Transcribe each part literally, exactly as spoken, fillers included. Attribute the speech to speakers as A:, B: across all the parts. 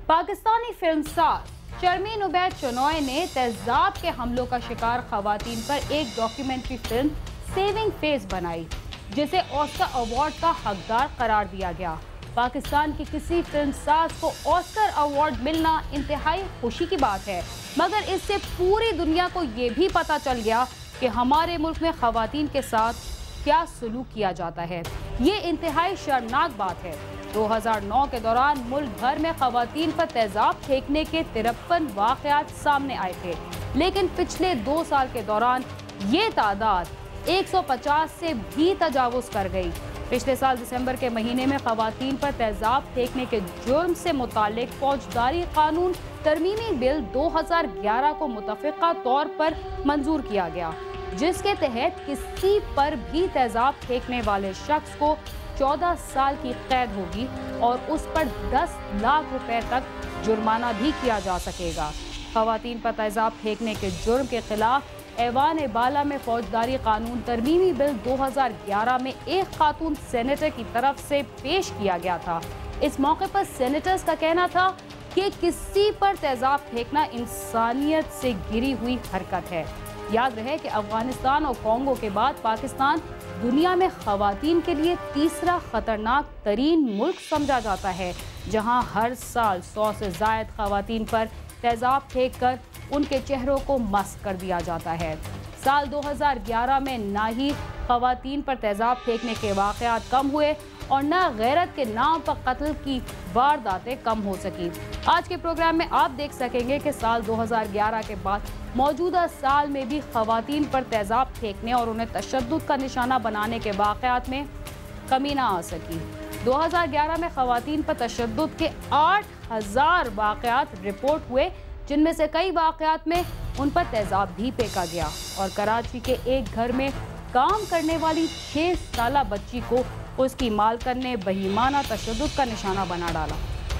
A: पाकिस्तानी फिल्मसाज शर्मीन उबैद चनोय ने तेजाब के हमलों का शिकार खवातीन पर एक डॉक्यूमेंट्री फिल्म सेविंग फेस बनाई, जिसे ऑस्कर अवार्ड का हकदार करार दिया गया। पाकिस्तान की किसी फिल्मसाज को ऑस्कर अवार्ड मिलना इंतहाई खुशी की बात है, मगर इससे पूरी दुनिया को ये भी पता चल गया कि हमारे मुल्क में खवातीन के साथ क्या सलूक किया जाता है। ये इंतहाई शर्मनाक बात है। दो हज़ार नौ के दौरान मुल्क भर में खवातीन पर तेजाब फेंकने के तिरपन वाक़यात सामने आए थे, लेकिन पिछले दो साल के दौरान ये तादाद एक सौ पचास से भी तजावुज़ कर गई। पिछले साल दिसंबर के महीने में खवातीन पर तेजाब फेंकने के जुर्म से मुतालिक फौजदारी कानून तरमीमी बिल दो हज़ार ग्यारह को मुतफ़िक़ा तौर पर मंजूर किया गया, जिसके तहत किसी पर भी तेजाब फेंकने वाले शख्स को चौदह साल की कैद होगी और उस पर दस लाख रुपए तक जुर्माना भी किया जा सकेगा। खवातीन पर तेजाब फेंकने के जुर्म के खिलाफ ऐवान बाला में फौजदारी कानून तरमीमी बिल दो हज़ार ग्यारह में एक खातून सेनेटर की तरफ से पेश किया गया था। इस मौके पर सेनेटर्स का कहना था कि किसी पर तेजाब फेंकना इंसानियत से गिरी हुई हरकत है। याद रहे कि अफगानिस्तान और कॉन्गो के बाद पाकिस्तान दुनिया में खवातीन के लिए तीसरा खतरनाक तरीन मुल्क समझा जाता है, जहां हर साल सौ से ज़ायद खवातीन पर तेजाब फेंक कर उनके चेहरों को मस्क कर दिया जाता है। साल दो हज़ार ग्यारह में ना ही खवातीन पर तेजाब फेंकने के वाक़यात कम हुए और न गैरत के नाम पर कत्ल की वारदातें कम हो सकी। आज के प्रोग्राम में आप देख सकेंगे कि साल दो हज़ार ग्यारह के बाद मौजूदा साल में भी खवातीन पर तेजाब फेंकने और उन्हें तशद्दुद का निशाना बनाने के वाक़यात में कमी ना आ सकी। दो हज़ार ग्यारह में खवातीन पर तशद्दुद के आठ हज़ार वाक़यात रिपोर्ट हुए, जिनमें से कई वाक़यात में उन पर तेजाब भी फेंका गया और कराची के एक घर में काम करने वाली छः साला बच्ची को उसकी मालकन ने बहीमाना तशद्दुद का निशाना बना डाला।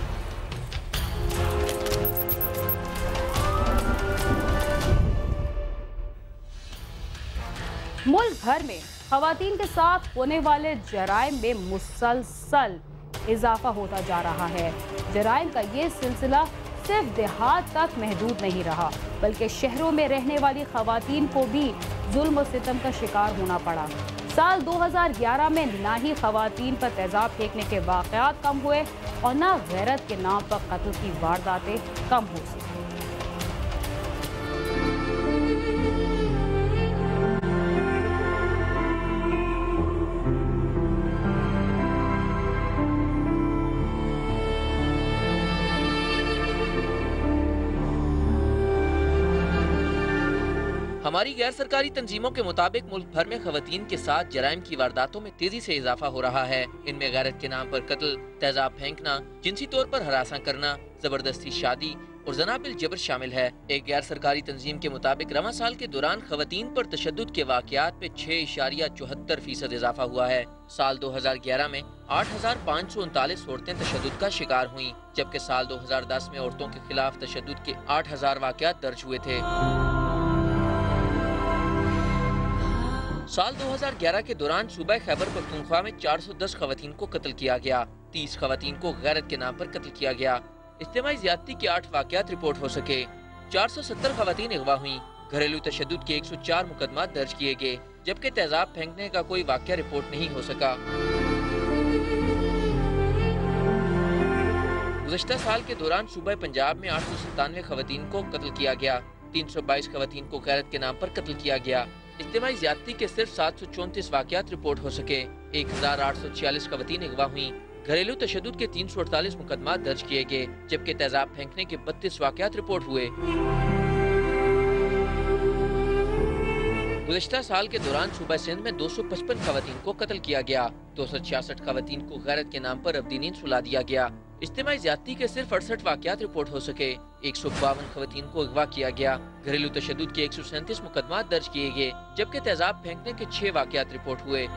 A: मुल्क भर में खवातीन के साथ होने वाले जराइम में मुसलसल इजाफा होता जा रहा है। जराइम का ये सिलसिला सिर्फ देहात तक महदूद नहीं रहा, बल्कि शहरों में रहने वाली खवातीन को भी जुल्म और सितम का शिकार होना पड़ा। साल दो हज़ार ग्यारह में ना ही खवातीन पर तेजाब फेंकने के वाक़यात कम हुए और ना गैरत के नाम पर कत्ल की वारदातें कम हो सकी।
B: हमारी गैर सरकारी तंजीमों के मुताबिक मुल्क भर में खवातीन के साथ जराइम की वारदातों में तेजी से इजाफा हो रहा है। इनमें गैरत के नाम पर कत्ल, तेजाब फेंकना, जिनसी तौर पर हरासा करना, जबरदस्ती शादी और जनाबिल जबर शामिल है। एक गैर सरकारी तंजीम के मुताबिक रवां साल के दौरान खवातीन पर तशद्दुद के वाक़यात में छह इशारिया चौहत्तर फीसद इजाफा हुआ है। साल दो हज़ार ग्यारह में आठ हजार पाँच सौ उनतालीस औरतें तशद्दुद का शिकार हुई, जबकि साल दो हजार दस में औरतों के खिलाफ तशद्दुद के आठ हजार वाक़यात दर्ज हुए थे। साल दो हज़ार ग्यारह के दौरान सूबा खैबर पख्तूनख्वा में चार सौ दस खवातीन को कत्ल किया गया, तीस खवातीन को गैरत के नाम पर कत्ल किया गया। इज्तिमाई ज़्यादती के आठ वाक़यात रिपोर्ट हो सके। चार सौ सत्तर खवातीन अगवा हुई। घरेलू तशद्दुद के एक सौ चार मुकदमा दर्ज किए गए, जबकि तेजाब फेंकने का कोई वाक़या रिपोर्ट नहीं हो सका। गुज़श्ता साल के दौरान सूबा पंजाब में आठ सौ सत्तानवे खवातीन को कत्ल किया गया, तीन सौ बाईस खवातीन को गैरत के नाम पर कत्ल किया गया। इज्तिमाई ज़्यादती के सिर्फ सात सौ चौंतीस वाक़यात रिपोर्ट हो सके। एक हजार आठ सौ छियालीस खवातीन अगवा हुई। घरेलू तशद्दुद के तीन सौ अड़तालीस मुकदमा दर्ज किए गए, जबकि तेजाब फेंकने के बत्तीस वाक़यात रिपोर्ट हुए। गुज़श्ता साल के दौरान सूबा सिंध में दो सौ पचपन खवातीन को कत्ल किया गया, दो सौ छियासठ खवातीन को गैरत के नाम पर अब्दी नींद सुला दिया गया। इज्तिमाई ज़्यादती के सिर्फ अड़सठ वाक़यात रिपोर्ट हो सके। एक सौ बावन खवातीन को अगवा किया गया। घरेलू तशद्दुद के एक सौ सैंतीस मुकदमा दर्ज किए गए, जबकि तेजाब फेंकने के छह वाक़यात रिपोर्ट हुए।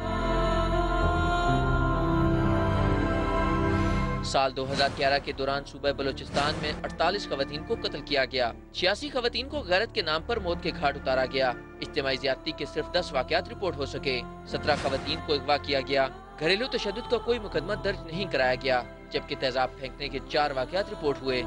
B: साल दो हज़ार ग्यारह के दौरान सूबा बलोचिस्तान में अड़तालीस खवातीन को कत्ल किया गया, छियासी खवातीन को गैरत के नाम पर मौत के घाट उतारा गया। इज्तिमाई ज़्यादती के सिर्फ दस वाक़यात रिपोर्ट हो सके। सत्रह खवातीन को अगवा किया गया, घरेलू तशद्दुद का कोई मुकदमा दर्ज नहीं कराया गया, जबकि तेजाब फेंकने के चार वाकयात रिपोर्ट हुए।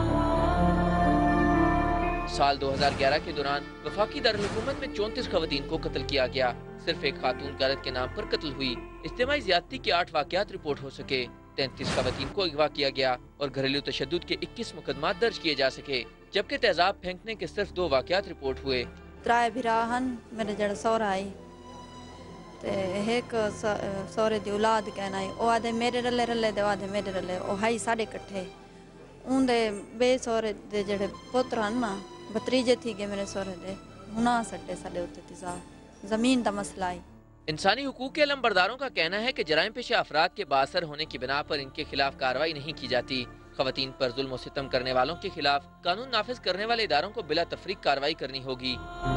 B: साल दो हजार ग्यारह के दौरान वफाकी दारुल-हुकूमत में चौंतीस खवातीन को कत्ल किया गया। सिर्फ एक खातून गारत के नाम पर कत्ल हुई। इज्तिमाई ज़्यादती के आठ वाकयात रिपोर्ट हो सके, तैंतीस खवातीन को अगवा किया गया और घरेलू तशद्दुद के इक्कीस मुकदमा दर्ज किए जा सके, जबकि तेजाब फेंकने के सिर्फ दो वाकयात रिपोर्ट हुए।
C: त्राए भिराहन मेरे जड़ सौरा आई ते एक सौरे दी औलाद कहना है ओ आदे मेरे रले रले दे आदे मेरे रले ओ हाई साढ़े इकट्ठे उनदे बे सौरे दे जड़े पुत्र हन ना भतरीजे थी गए मेरे सौरे दे हुना सट्टे साडे उत्ते तिजाब जमीन दा मसला है।
B: इंसानी हुकूक के अलमबरदारों का कहना है कि जराइम पेशा अफराद के बासर होने की बिना पर इनके खिलाफ कार्रवाई नहीं की जाती। खवातीन पर जुल्म और सितम करने वालों के खिलाफ कानून नाफिज करने वाले इदारों को बिला तफरीक कार्रवाई करनी होगी।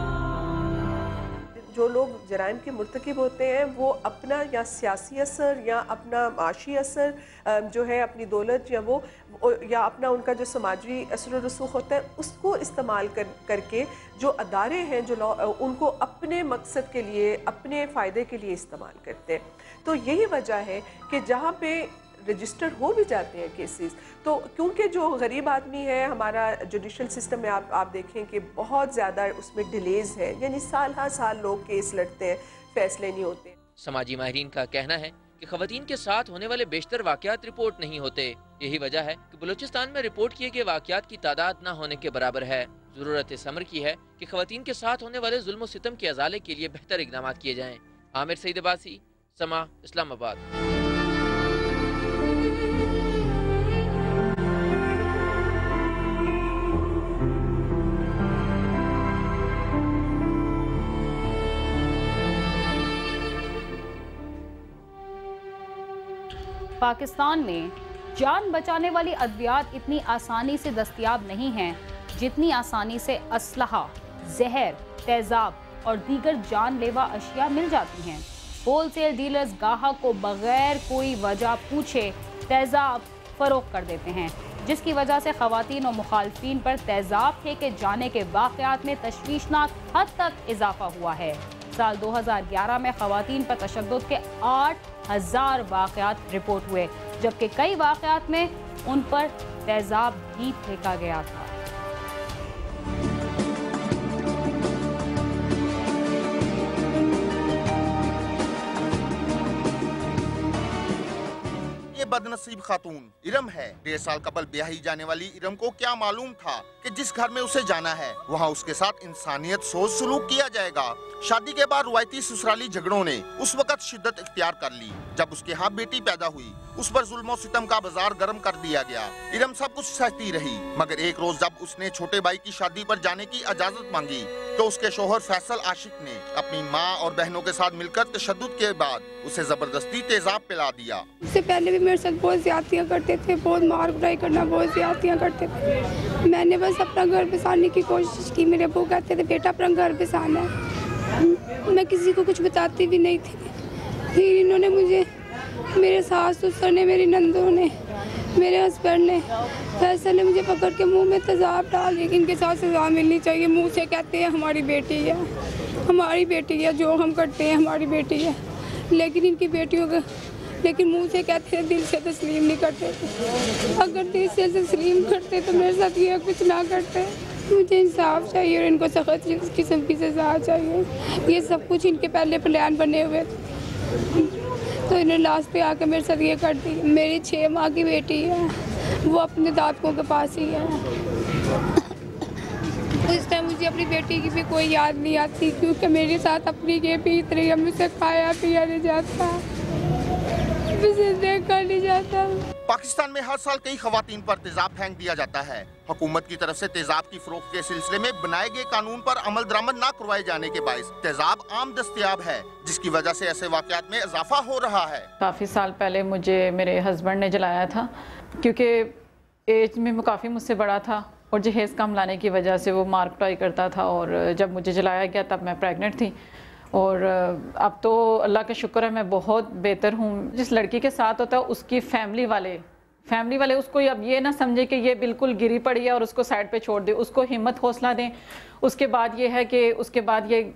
D: जो लोग जराइम के मुर्तकिब होते हैं वो अपना या सियासी असर या अपना माशी असर जो है अपनी दौलत या वो या अपना उनका जो समाजी असर और रसूख होता है उसको इस्तेमाल कर करके जो अदारे हैं जो लॉ उनको अपने मकसद के लिए अपने फ़ायदे के लिए इस्तेमाल करते हैं। तो यही वजह है कि जहाँ पे रजिस्टर हो भी जाते हैं केसेस, तो क्योंकि जो गरीब आदमी है हमारा जुडिशल सिस्टम में आप आप देखें कि बहुत ज़्यादा उसमें डिलेज है, यानी साल हर साल लोग केस लड़ते हैं, फैसले नहीं होते।
B: समाजी माहिरीन का कहना है कि खवातीन के साथ होने वाले बेशतर वाकयात रिपोर्ट नहीं होते। यही वजह है कि बलूचिस्तान में रिपोर्ट किए गए वाकयात की तादाद न होने के बराबर है। जरूरत इस अमर की है कि खवातीन के साथ होने वाले जुल्म और सितम के अजाले के लिए बेहतर इकदाम किए जाएं। आमिर सईद अब्बासी, समा, इस्लामाबाद।
A: पाकिस्तान में जान बचाने वाली अद्वियात इतनी आसानी से दस्तयाब नहीं हैं जितनी आसानी से असलहा, जहर, तेजाब और दीगर जानलेवा अशिया मिल जाती हैं। होलसेल डीलर्स गाहक को बगैर कोई वजह पूछे तेजाब फरोख्त कर देते हैं, जिसकी वजह से खवातीन और मुखालफिन पर तेजाब फेंके जाने के वाक़यात में तशवीशनाक हद तक इजाफा हुआ है। साल दो हज़ार ग्यारह में खवातीन पर तशद्दुद के आठ हजार वाक़यात रिपोर्ट हुए, जबकि कई वाक़यात में उन पर तेजाब भी फेंका गया था।
E: बदनसीब खातून इरम है। डेढ़ साल कबल ब्याही जाने वाली इरम को क्या मालूम था कि जिस घर में उसे जाना है वहाँ उसके साथ इंसानियत सोच सलूक किया जाएगा। शादी के बाद रुवायती ससुराली झगड़ों ने उस वक्त शिद्दत इख्तियार कर ली जब उसके यहाँ बेटी पैदा हुई। उस पर जुल्म और सितम का बाजार गर्म कर दिया गया। इरम सब कुछ सहती रही, मगर एक रोज जब उसने छोटे भाई की शादी पर जाने की इजाजत मांगी तो उसके शोहर फैसल आशिक ने अपनी माँ और बहनों के साथ मिलकर तशद्दुद के बाद उसे जबरदस्ती तेजाब पिला दिया।
F: उससे पहले भी मेरे साथ बहुत ज्यादतियाँ करते थे, बहुत मार कुटाई करना, बहुत ज्यादतियाँ करते थे। मैंने बस अपना घर बसाने की कोशिश की। मेरे अब्बू कहते थे बेटा अपना घर बसाना है। मैं किसी को कुछ बताती भी नहीं थी। फिर इन्होंने मुझे, मेरे सास ससुर ने, मेरी नंदों ने, मेरे हस्बैंड ने, फैसल ने मुझे पकड़ के मुंह में तेजाब डाल दी। इनके साथ सजा मिलनी चाहिए। मुंह से कहते हैं हमारी बेटी है, हमारी बेटी है, जो हम करते हैं हमारी बेटी है, लेकिन इनकी बेटियों का लेकिन मुंह से कहते हैं, दिल से तस्लीम नहीं करते थे। अगर दिल से तस्लीम करते तो मेरे साथ ये कुछ ना करते। मुझे इंसाफ चाहिए और इनको सख्त किस्म की सजा चाहिए। ये सब कुछ इनके पहले प्लान बने हुए थे, तो इन्हें लास्ट पे आकर मेरे साथ ये कर दी। मेरी छः माह की बेटी है, वो अपने दादकों के पास ही है। उस टाइम मुझे अपनी बेटी की भी कोई याद नहीं आती, क्योंकि मेरे साथ अपनी ये बीत रही है। मुझसे खाया पिया नहीं जाता, मुझे देखा नहीं जाता।
E: पाकिस्तान में हर साल कई खवातीन पर तेजाब फेंक दिया जाता है। हुकूमत की तरफ से तेजाब की फरोख्त के सिलसिले में बनाए गए कानून पर अमल दरामद न करवाए जाने के बायस तेजाब आम दस्तयाब है, जिसकी वजह से ऐसे वाकयात में इजाफा हो रहा है।
G: काफ़ी साल पहले मुझे मेरे हस्बैंड ने जलाया था, क्योंकि एज में वो काफ़ी मुझसे बड़ा था और जहेज़ कम लाने की वजह से वो मार कुटाई करता था। और जब मुझे जलाया गया तब मैं प्रेग्नेंट थी। और अब तो अल्लाह का शुक्र है मैं बहुत बेहतर हूँ। जिस लड़की के साथ होता है उसकी फैमिली वाले फैमिली वाले उसको अब ये ना समझे कि ये बिल्कुल गिरी पड़ी है और उसको साइड पे छोड़ दे, उसको हिम्मत हौसला दें। उसके बाद ये है कि उसके बाद ये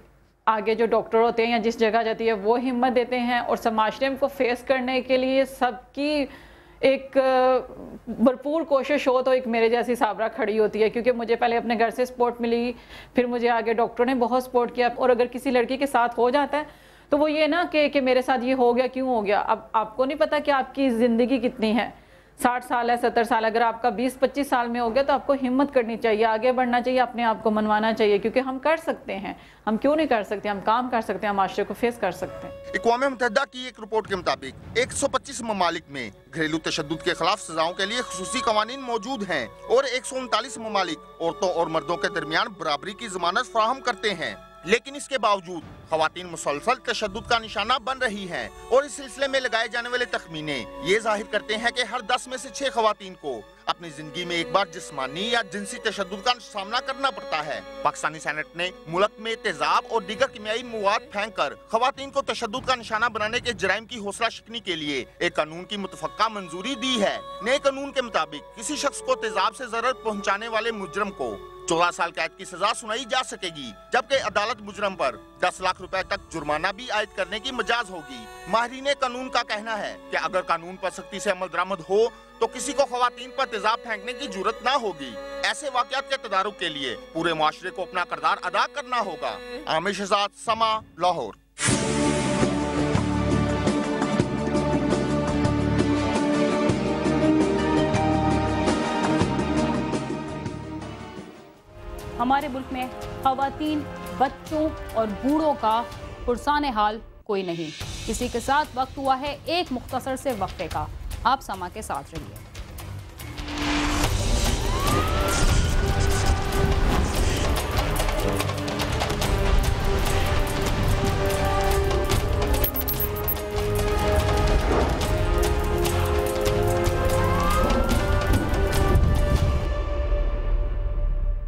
G: आगे जो डॉक्टर होते हैं या जिस जगह जाती है वो हिम्मत देते हैं, और समाज को फेस करने के लिए सबकी एक भरपूर कोशिश हो तो एक मेरे जैसी साबरा खड़ी होती है। क्योंकि मुझे पहले अपने घर से सपोर्ट मिली, फिर मुझे आगे डॉक्टरों ने बहुत सपोर्ट किया। और अगर किसी लड़की के साथ हो जाता है तो वो ये ना कि कि मेरे साथ ये हो गया, क्यों हो गया। अब आपको नहीं पता कि आपकी ज़िंदगी कितनी है, साठ साल है, सत्तर साल, अगर आपका बीस पच्चीस साल में हो गया तो आपको हिम्मत करनी चाहिए, आगे बढ़ना चाहिए, अपने आप को मनवाना चाहिए, क्योंकि हम कर सकते हैं। हम क्यों नहीं कर सकते, हम काम कर सकते हैं, हम माशरे को फेस कर सकते हैं।
E: अक़वाम मुत्तहिदा की एक रिपोर्ट के मुताबिक एक सौ पच्चीस ममालिक में घरेलू तशद्दुद के खिलाफ सजाओं के लिए खुसूसी कवानीन मौजूद हैं और एक सौ उनतालीस ममालिक औरतों और मर्दों के दरमियान बराबरी की जमानत फराहम करते हैं। लेकिन इसके बावजूद खवातीन मुसलसल तशद्दुद का निशाना बन रही हैं और इस सिलसिले में लगाए जाने वाले तखमीने ये जाहिर करते हैं कि हर दस में से छह खवातीन को अपनी जिंदगी में एक बार जिस्मानी या जिनसी तशद्दुद का सामना करना पड़ता है। पाकिस्तानी सेनेट ने मुल्क में तेजाब और दीगर कीमियाई मवाद फेंक कर खवातीन को तशद्दुद का निशाना बनाने के जराइम की हौसला शिकनी के लिए एक कानून की मुतफक्का मंजूरी दी है। नए कानून के मुताबिक किसी शख्स को तेजाब से जरर पहुँचाने वाले मुजरम को चौदह साल कैद की सजा सुनाई जा सकेगी, जबकि अदालत मुजरम पर दस लाख रुपए तक जुर्माना भी आयद करने की मजाज होगी। माहिरीन कानून का कहना है कि अगर कानून पर सख्ती से अमल दरामद हो तो किसी को खवातीन पर तेजाब फेंकने की जरूरत ना होगी। ऐसे वाकयात के तदारुक के लिए पूरे मुआशरे को अपना किरदार अदा करना होगा। आमिर शहजाद, समा, लाहौर।
A: हमारे मुल्क में खवातीन, बच्चों और बूढ़ों का पुरसाने हाल कोई नहीं। इसी के साथ वक्त हुआ है एक मुख्तसर से वक्फे का। आप समा के साथ रहिए।